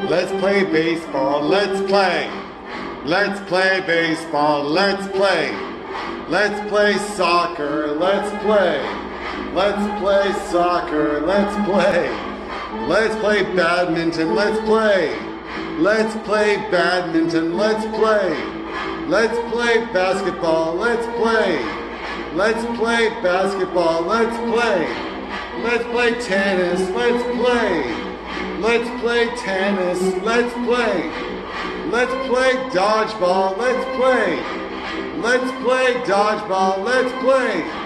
Let's play baseball, let's play. Let's play baseball, let's play. Let's play soccer, let's play. Let's play soccer, let's play. Let's play badminton, let's play. Let's play badminton, let's play. Let's play basketball, let's play. Let's play basketball, let's play. Let's play tennis, let's play. Let's play tennis, let's play. Let's play dodgeball, let's play. Let's play dodgeball, let's play.